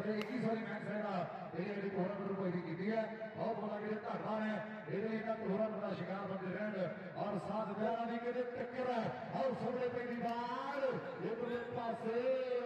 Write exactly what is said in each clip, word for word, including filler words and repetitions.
इक्कीस वाली मैच रहेगा ये कोहरा ग्रुप की है बहुत बड़ा कि धागा है ये कोहरा बड़ा शिकार बनते रहे और साथ प्यारा भी कहते टक्कर है और सबले पे दीवार इधरले पासे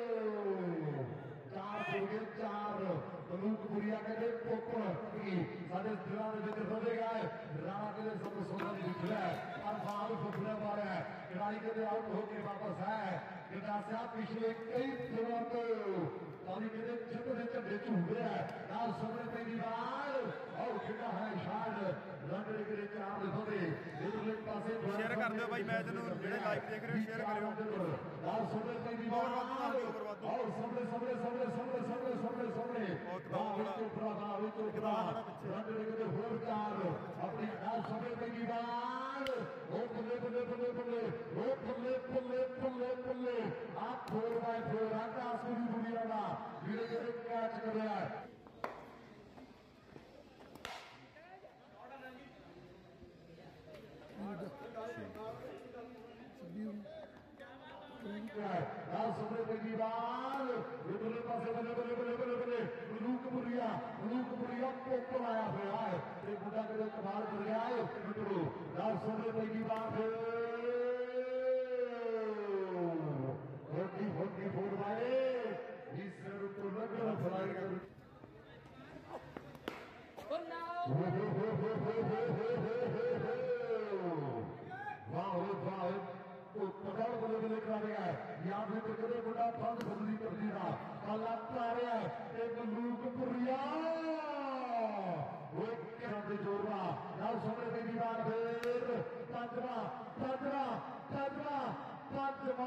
चार हो गए चार मलूकपुरिया कहते पोपड़ की साढ़े दिलों में जिक्र हो गया है राणा कहते सब सोना निकला है और बाहर फुफड़े मारे हैं खिलाड़ी कहते आउट होके वापस है गिरदासिया पिछले कई दिनों तो ताली कहते झंडे झंडे झूम रहे हैं नाल सबले पे दीवार और खिड़ा है शान रन के चार देखो दे इधरले पासे शेयर कर दो भाई मैच ਨੂੰ ਜਿਹੜੇ ਲਾਈਵ ਦੇਖ ਰਹੇ ਹੋ ਸ਼ੇਅਰ ਕਰਿਓ नाल सबले पे दीवार और सबले सबले सबले सबले सबले सबले सबले अपनी सबले पे दीवार ओ बल्ले बल्ले बल्ले बल्ले ओ बल्ले बल्ले बल्ले बल्ले आप फोर बाय फोर आकाश पूरी दुनिया का धीरे धीरे कैच कर रहा है सबले पे दीवार बल्ले पासे बल्ले बल्ले बल्ले बल्ले बल्ले मलूकपुरिया मलूकपुरिया पोपड़ आया हुआ है एक बुढ़ा के कमाल कर गया है मित्रों लाल सबले पे दीवार होती होती फोड़ मारे इस तो लग रहा फ्लाई कर वाह वाह तो पकड़ बल्ले बल्ले करा रहा है यहाँ भी तो कदे बुढ़ा बंद बदली कर दिया कल आ रहा है एक मलूकपुरिया वो क्या जोड़ा नाल सबले पे दीवार फिर पंजवा पंजवा पंजवा पंजवा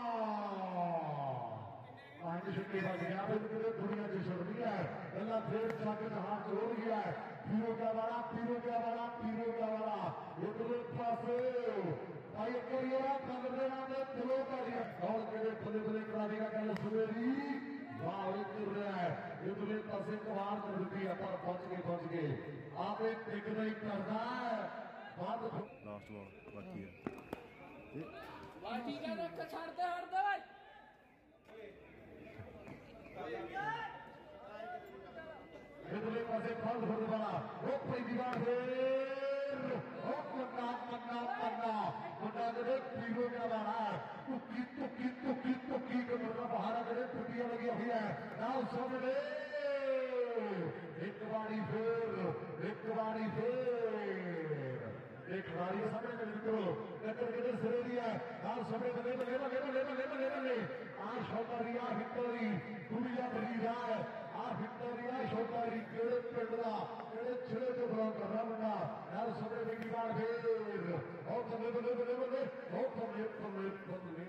पांच छक्के बच गया फिर दुनिया की छड़ दी है गला फिर साकिब हाथ जोड़ गया है पीरो क्या वाला पीरो क्या वाला पीरो क्या वाला इधर पासे भाई करिएगा पंद्रह नाम दिलों का दिया और कहते बल्ले बल्ले करा देगा कल सुबेरी वाह कर रहा है इधर पासे कमाल कर दी है पर पहुंच गए पहुंच गए आप एक टिक नहीं करना है बात लास्ट बॉल बाकी है वाह ठीक है रख छाड़ दे हट दे भाई इधरले पासे बंद होने वाला वो पे दीवार है ओ पन्ना पन्ना पन्ना पन्ना करे पीरो क्या वाला तुक्की तुक्की तुक्की तुक्की के मतलब बाहर करे टुटियां लगी हुई है नाउ सबले एक बारी फिर एक बारी फिर एक खिलाड़ी सामने में निकलो टक्कर के सिरे दिया नाउ सबले बने बने बने बने बने बने बने आज शौकारिया विक्टोरी दुनिया भरी रहा है आ विक्टोरिया शौकारी केड़े पिंड दा केड़े जिले तो बिलोंग करना बंदा नाल सबले पे दीवार फिर ओ बल्ले बल्ले बल्ले बल्ले ओ बल्ले बल्ले बल्ले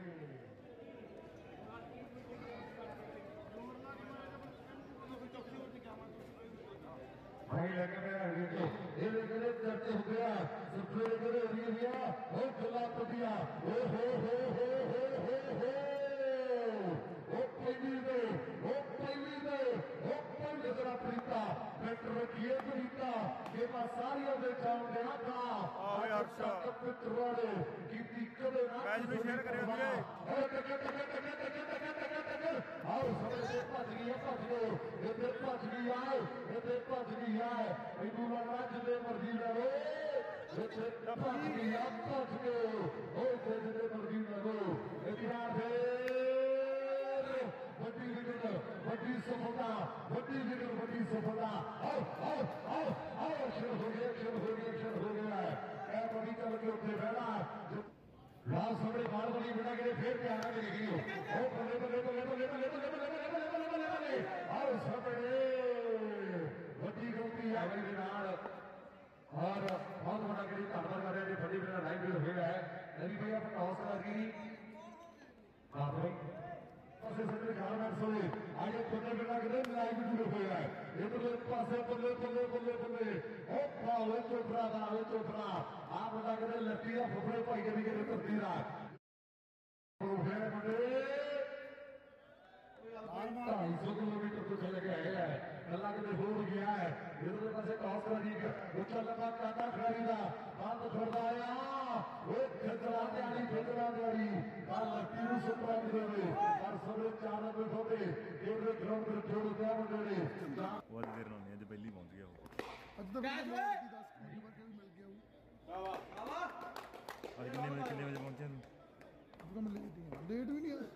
भाई लगे मेरा देखो ये लेके करते हो गया सबसे लेके रिया दिया ओ चला तो दिया ओ हो हो हो हो हो हो ओ पहली दे ओ पहली दे ओ पहले जरा प्रीता बेटर रखिए प्रीता ये मैं सारियों दे जाऊं देना था आओ यार शाह पितरोड़े की दिक्कत ना मैच में शेयर करिए मुझे आओ सबसे भज गई भज गए इधर भज गई आए इधर भज गई आए इनू लगना जिले मर्जी लड़ो इधर भज गई भज गए ओ जिले मर्जी लड़ो इधर फिर वड्डी विकेट वड्डी सफलता वड्डी विकेट वड्डी सफलता आओ आओ आओ आओ अक्षर हो गया अक्षर हो गया अक्षर हो गया है बड़ी चल के उत्ते बहना लाल सबले बाल बड़ी बेटा के फिर प्यार के निकली हो ओ बल्ले बल्ले बल्ले बल्ले बल्ले बल्ले बल्ले बल्ले बल्ले बल्ले बल्ले बल्ले आओ सबले वड्डी गलती है भाई नाल और बहुत बड़ा करी धन्यवाद कर रहे हैं बड़ी बेटा लाइव हो गया है नवी भैया अपना हौसला की हां भाई पासे सबले गाना सोए आगे बल्ले बेटा के लाइव जुड़े हुए हैं इधर पासे बल्ले बल्ले बल्ले बल्ले ओ पावे चोपड़ा दावे चोपड़ा आप बता के लट्टी का फुफड़े भाई के भी करती रहा ढाई सौ किलोमीटर तो चले गए है गला के हो गया है इधर पासे टॉस कर दी उच्चा लंबा काटा खिलाड़ी का बंद छोड़ता आया वो खतरा दिहाड़ी खतरा दिहाड़ी लट्टी सुपरा और सबले चार नंबर होते ग्राउंड में छोड़ दिया ਮੈਚ ਓਏ ਅੱਜ ਕਿੰਨੇ ਵਜੇ ਕਿੰਨੇ ਵਜੇ ਪਹੁੰਚਿਆ ਤੂੰ ਲੇਟ ਵੀ ਨਹੀਂ ਆ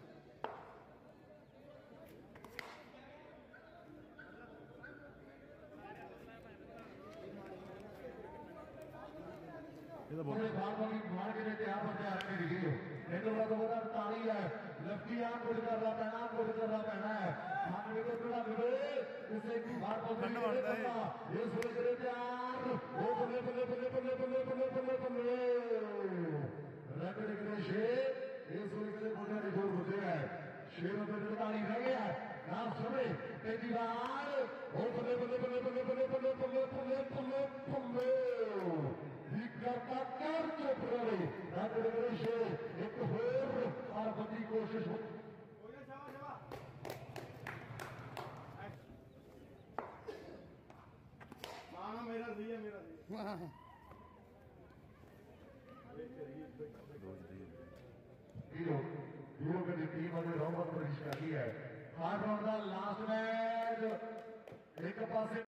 ਇਹਦਾ ਉਹਦੇ ਬਹੁਤ ਬਾਹਰ ਵਾਲੀ ਮਾਰ ਕੇ ਤੇ ਆਪ ਤੇ ਆ ਕੇ ਡਿੱਗੀ ਇਹਨੂੰ ਬਾਅਦ ਉਹਦਾ ਤਾਲੀ ਹੈ ਲਫਟੀ ਆ ਕੁਝ ਕਰਨਾ ਪੈਣਾ ਕੁਝ ਕਰਨਾ ਪੈਣਾ ਹੈ ਹੱਥ ਵਿੱਚ ਕਿਹੜਾ ਮਿਲੇ ਇਸੇ ਦੀ ਬਾਹਰ ਤੋਂ ਠੰਡ ਵੜਦਾ ਏ। ਇਹ ਸੋਚ ਕਰੇ ਤਿਆਰ ਉਹ ਬੱਲੇ ਬੱਲੇ ਬੱਲੇ ਬੱਲੇ ਬੱਲੇ ਬੱਲੇ ਬੱਲੇ ਬੱਲੇ ਰਗੜ ਕੇ ਸ਼ੇ ਇਹ ਸੋਚ ਕਰੇ ਮੁੰਡਿਆਂ ਦੇ ਜੋਰ ਹੁੰਦੇ ਹੈ ਸ਼ੇਰ ਦੇ ਤਾਲੀ ਰਹਿ ਗਿਆ ਨਾ ਸਮੇ ਤੇ ਦੀਵਾਰ ਉਹ ਬੱਲੇ ਬੱਲੇ ਬੱਲੇ ਬੱਲੇ ਬੱਲੇ ਬੱਲੇ ਬੱਲੇ ਬੱਲੇ ਬੱਲੇ ਬੱਲੇ ਕਰਤਾ ਕਰ ਚੁੱਪ ਰਹੇ ਰਗੜ ਕੇ ਸ਼ੇ ਇੱਕ ਹੋਰ ਹਰ ਬੰਦੀ ਕੋਸ਼ਿਸ਼ ਹੋ ਵਾਹ हीरो हीरो की टीम अगर रोहमत प्रवेश करती है हार राउंड का लास्ट मैच एक पासे